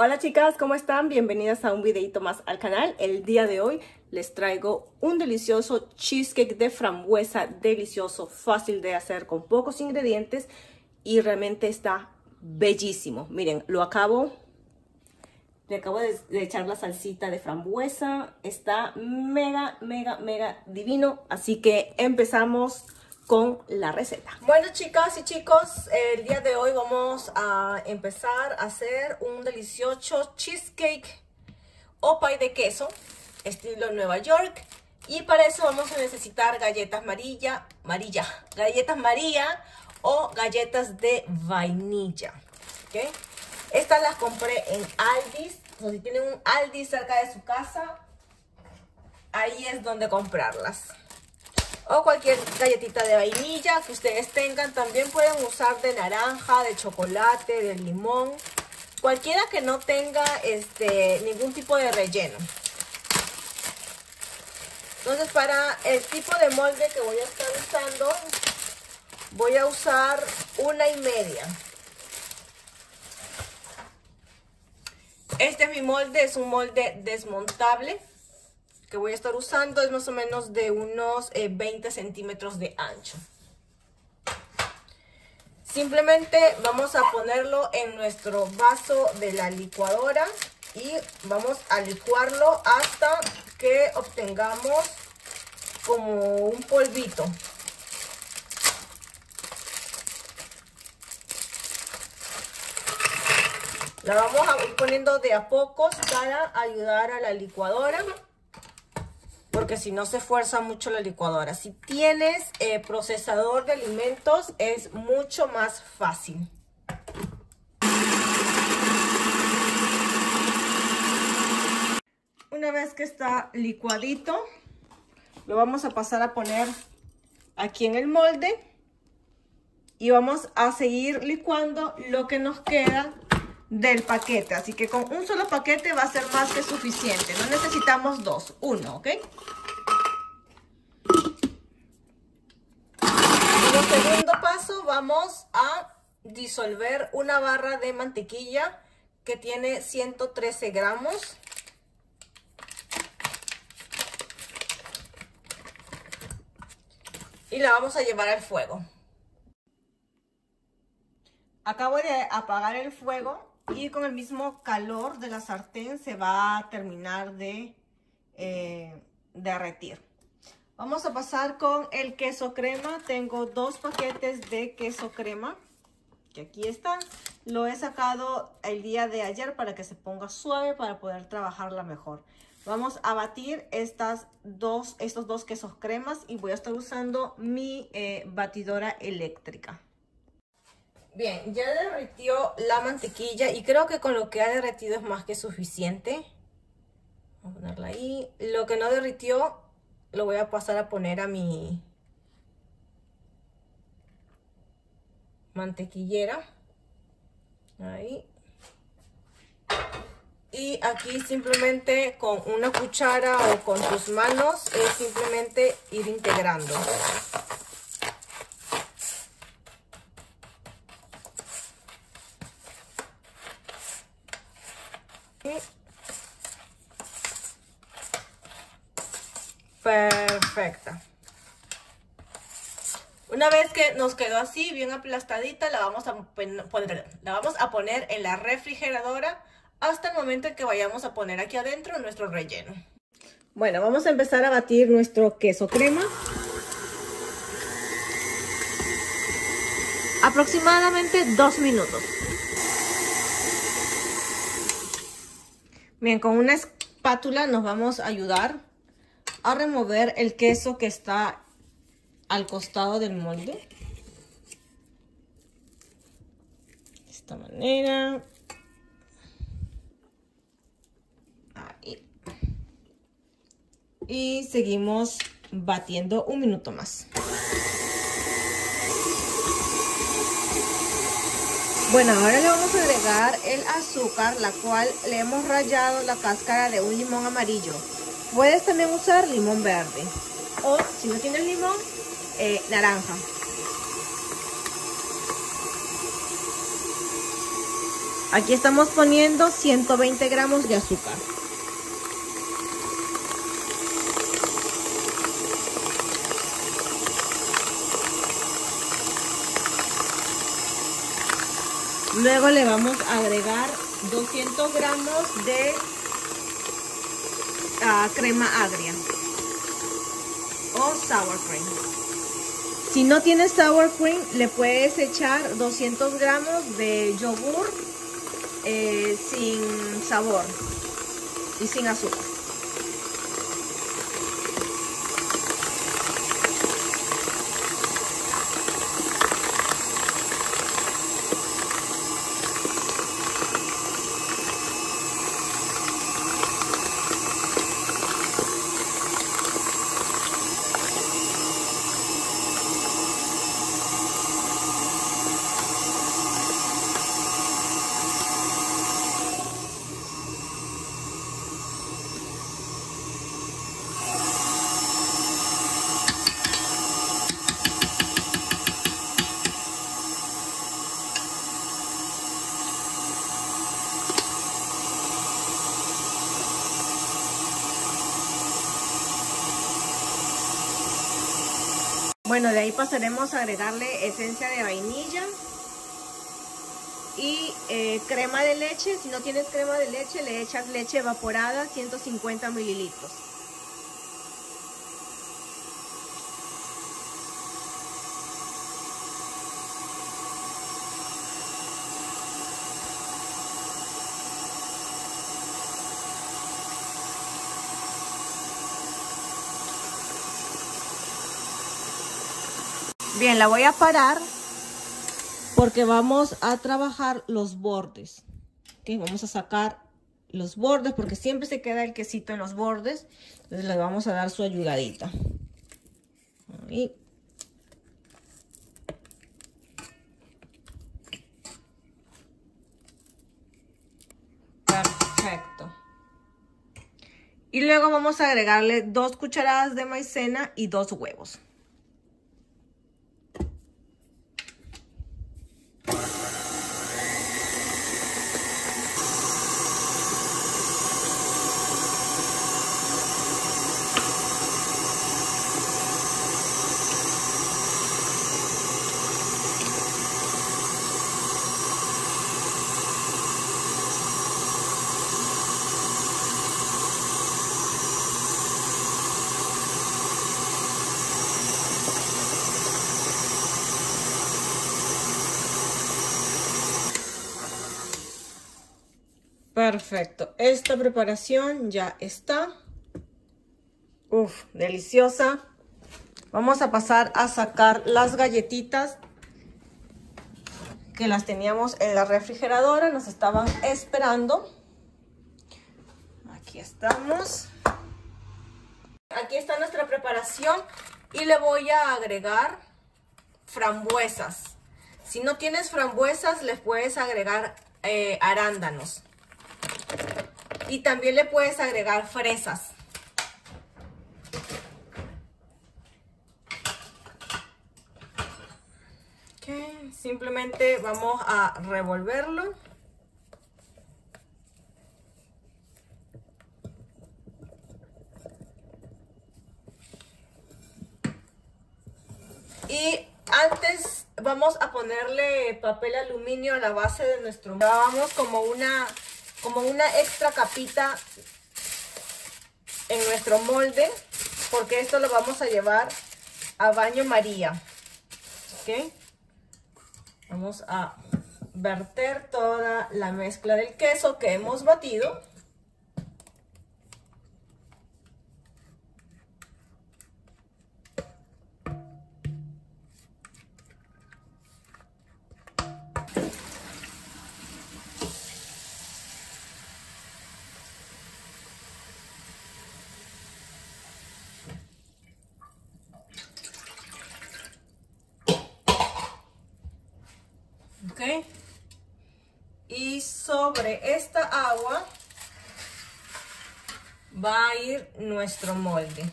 Hola chicas, ¿cómo están? Bienvenidas a un videito más al canal. El día de hoy les traigo un delicioso cheesecake de frambuesa, delicioso, fácil de hacer con pocos ingredientes y realmente está bellísimo. Miren, le acabo de echar la salsita de frambuesa, está mega divino, así que empezamos con la receta. Bueno chicas y chicos, el día de hoy vamos a empezar a hacer un delicioso cheesecake o pie de queso estilo Nueva York, y para eso vamos a necesitar galletas galletas María o galletas de vainilla, ¿okay? Estas las compré en Aldi's, o si tienen un Aldi cerca de su casa, ahí es donde comprarlas. O cualquier galletita de vainilla que ustedes tengan. También pueden usar de naranja, de chocolate, de limón. Cualquiera que no tenga ningún tipo de relleno. Entonces, para el tipo de molde que voy a estar usando, voy a usar 1,5. Este es mi molde, es un molde desmontable que voy a estar usando, es más o menos de unos 20 centímetros de ancho. Simplemente vamos a ponerlo en nuestro vaso de la licuadora y vamos a licuarlo hasta que obtengamos como un polvito. La vamos a ir poniendo de a pocos para ayudar a la licuadora, porque si no se fuerza mucho la licuadora. Si tienes procesador de alimentos es mucho más fácil. Una vez que está licuadito, lo vamos a pasar a poner aquí en el molde y vamos a seguir licuando lo que nos queda del paquete. Así que con un solo paquete va a ser más que suficiente. No necesitamos dos, uno, ¿ok? Como segundo paso vamos a disolver una barra de mantequilla que tiene 113 gramos. Y la vamos a llevar al fuego. Acabo de apagar el fuego y con el mismo calor de la sartén se va a terminar de derretir. Vamos a pasar con el queso crema. Tengo 2 paquetes de queso crema, que aquí están. Lo he sacado el día de ayer para que se ponga suave, para poder trabajarla mejor. Vamos a batir estos dos quesos cremas y voy a estar usando mi batidora eléctrica. Bien, ya derritió la mantequilla y creo que con lo que ha derretido es más que suficiente. Vamos a ponerla ahí. Lo que no derritió lo voy a pasar a poner a mi mantequillera. Ahí. Y aquí simplemente con una cuchara o con tus manos es simplemente ir integrando. Perfecta. Una vez que nos quedó así bien aplastadita, la vamos a poner en la refrigeradora hasta el momento en que vayamos a poner aquí adentro nuestro relleno. Bueno, vamos a empezar a batir nuestro queso crema. Aproximadamente 2 minutos. Bien, con una espátula nos vamos a ayudar a remover el queso que está al costado del molde. De esta manera. Ahí. Y seguimos batiendo 1 minuto más. Bueno, ahora le vamos a agregar el azúcar, la cual le hemos rallado la cáscara de un limón amarillo. Puedes también usar limón verde o si no tienes limón, naranja. Aquí estamos poniendo 120 gramos de azúcar. Luego le vamos a agregar 200 gramos de crema agria o sour cream. Si no tienes sour cream, le puedes echar 200 gramos de yogur sin sabor y sin azúcar. Bueno, de ahí pasaremos a agregarle esencia de vainilla y crema de leche. Si no tienes crema de leche, le echas leche evaporada, 150 mililitros. Bien, la voy a parar porque vamos a trabajar los bordes. ¿Okay? Vamos a sacar los bordes porque siempre se queda el quesito en los bordes. Entonces le vamos a dar su ayudadita. Ahí. Perfecto. Y luego vamos a agregarle 2 cucharadas de maicena y 2 huevos. Perfecto, esta preparación ya está. Uf, deliciosa. Vamos a pasar a sacar las galletitas que las teníamos en la refrigeradora, nos estaban esperando. Aquí estamos. Aquí está nuestra preparación y le voy a agregar frambuesas. Si no tienes frambuesas, les puedes agregar arándanos. Y también le puedes agregar fresas. Okay, simplemente vamos a revolverlo. Y antes vamos a ponerle papel aluminio a la base de nuestro molde. Vamos como una extra capita en nuestro molde, porque esto lo vamos a llevar a baño María. ¿Ok? Vamos a verter toda la mezcla del queso que hemos batido. ¿Ok? Y sobre esta agua va a ir nuestro molde.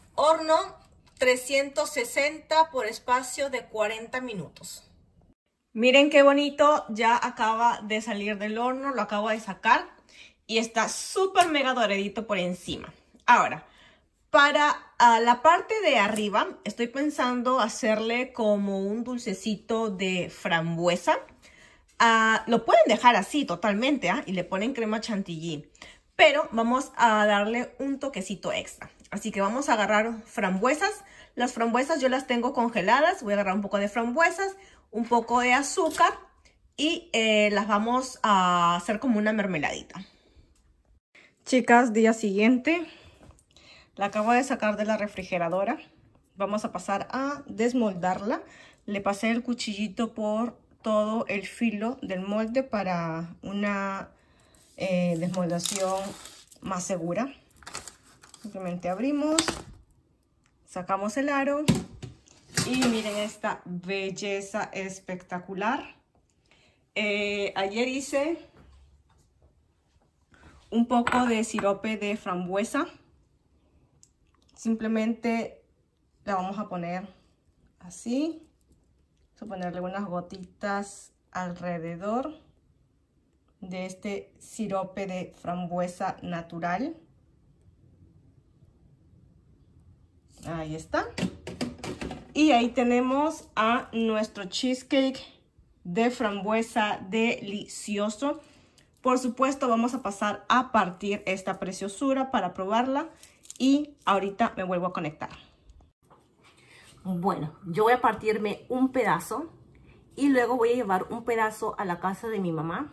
Horno 360 por espacio de 40 minutos. Miren qué bonito, ya acaba de salir del horno, lo acabo de sacar y está súper mega doradito por encima. Ahora, para la parte de arriba, estoy pensando hacerle como un dulcecito de frambuesa. Lo pueden dejar así totalmente, y le ponen crema chantilly. Pero vamos a darle un toquecito extra. Así que vamos a agarrar frambuesas. Las frambuesas yo las tengo congeladas. Voy a agarrar un poco de frambuesas, un poco de azúcar y las vamos a hacer como una mermeladita. Chicas, día siguiente. La acabo de sacar de la refrigeradora. Vamos a pasar a desmoldarla. Le pasé el cuchillito por todo el filo del molde para una desmoldación más segura. Simplemente abrimos, sacamos el aro y miren esta belleza espectacular. Ayer hice un poco de sirope de frambuesa. Simplemente la vamos a poner así. Vamos a ponerle unas gotitas alrededor de este sirope de frambuesa natural. Ahí está. Y ahí tenemos a nuestro cheesecake de frambuesa delicioso. Por supuesto, vamos a pasar a partir esta preciosura para probarla. Y ahorita me vuelvo a conectar. Bueno, yo voy a partirme un pedazo y luego voy a llevar un pedazo a la casa de mi mamá.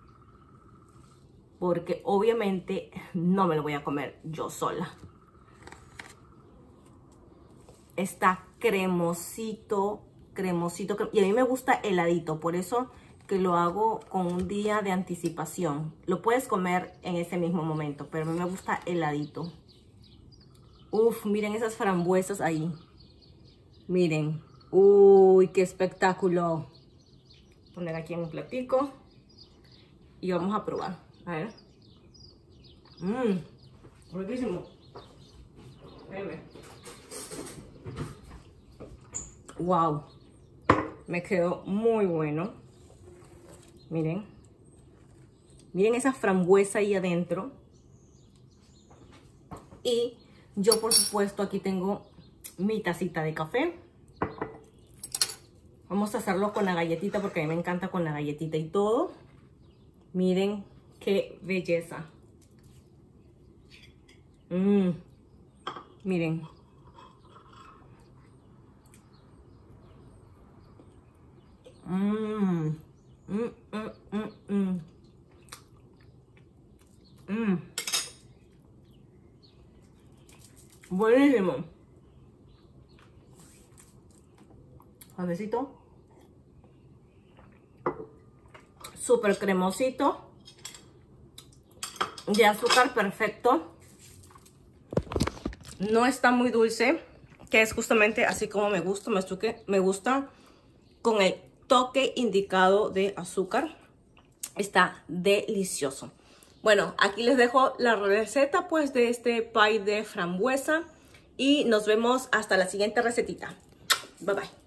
Porque obviamente no me lo voy a comer yo sola. Está cremosito, cremosito. Y a mí me gusta heladito, por eso que lo hago con un día de anticipación. Lo puedes comer en ese mismo momento, pero a mí me gusta heladito. Uf, miren esas frambuesas ahí. Miren. Uy, qué espectáculo. Voy a poner aquí en un platico. Y vamos a probar. A ver. Riquísimo. Wow. Me quedó muy bueno. Miren. Miren esa frambuesa ahí adentro. Y yo, por supuesto, aquí tengo mi tacita de café. Vamos a hacerlo con la galletita porque a mí me encanta con la galletita y todo. Miren qué belleza. Miren. Buenísimo. Suavecito. Súper cremosito. De azúcar perfecto. No está muy dulce, que es justamente así como me gusta. Me gusta con el toque indicado de azúcar. Está delicioso. Bueno, aquí les dejo la receta pues de este pie de frambuesa y nos vemos hasta la siguiente recetita. Bye bye.